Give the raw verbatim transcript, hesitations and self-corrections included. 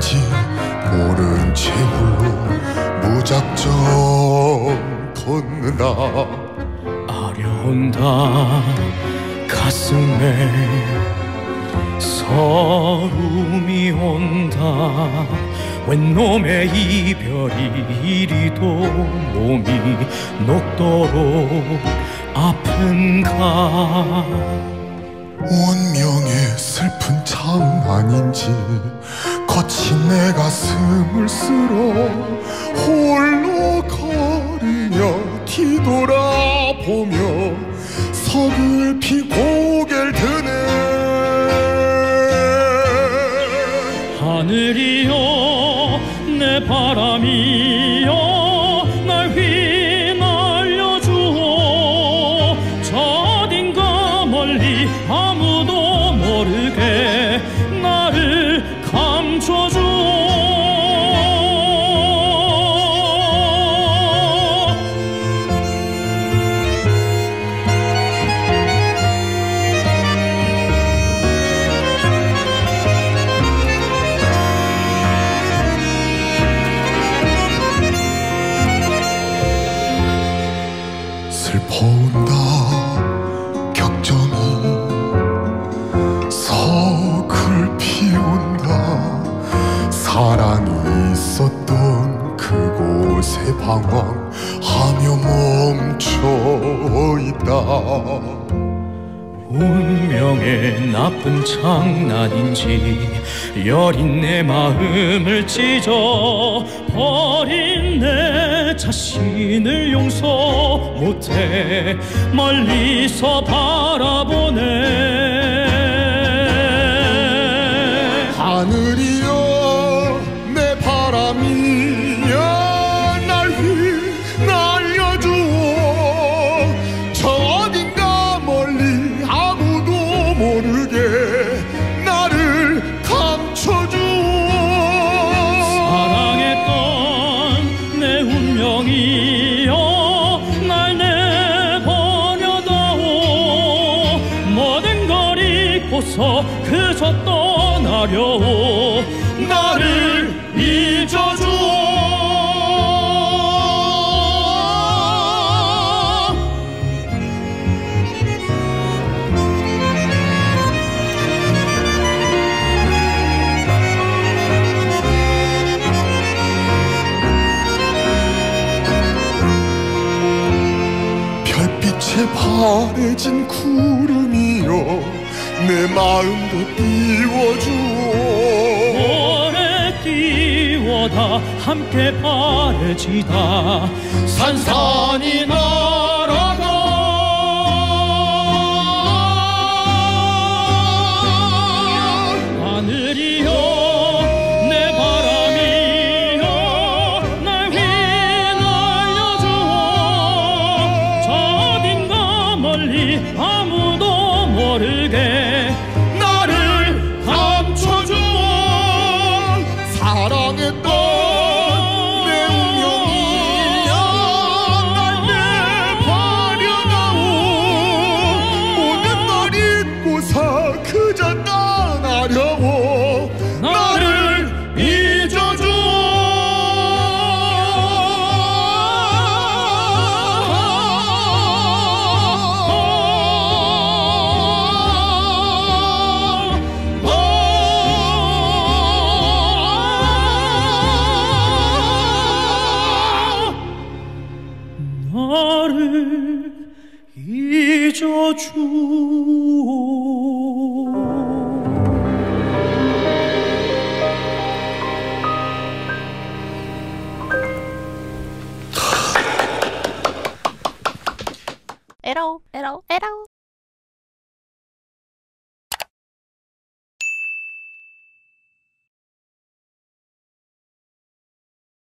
어딘지 모른 채 홀로 무작정 걷는다. 아려온다 가슴에 서름이 온다. 웬 놈의 이별이 이리도 몸이 녹도록 아픈가. 운명의 슬픈 장난인지 거친 내 가슴을 쓸어 홀로 걸으며 뒤돌아보며 서글피 고개를 드네. 하늘이여 내 바람이여 날 휘날려주오. 저 어딘가 멀리 아무도 모르게 나를 감춰주오. 슬퍼온다 격정이 서글피 온다. 사랑이 있었던 그곳에 방황하며 멈춰있다. 운명의 나쁜 장난인지 여린 내 마음을 찢어 버린 내 자신을 용서 못해 멀리서 바라보네. 하늘이여 내 바람이여 날 휘날려주오. 저 어딘가 멀리 아무도 모르게 나를 감춰주오. 사랑했던 내 운명이여 날 내버려다오. 모든 걸 잊고서 그저 떠나려오. 나를 잊어주오. 별빛에 바래진 구름이여 내 마음도 띄워주오. 오래 띄워다 함께 바래지다 산산이 날아가. 하늘이여 내 바람이여 날 휘날려주오. 저 어딘가 멀리 아무도 모르게 나를 감춰주오. 사랑했던 내 운명이여 날 내버려다오. 모든 걸 잊고서 그저 떠나려고 나를 잊어주오. 나를 잊어주오. 에러 에러 에러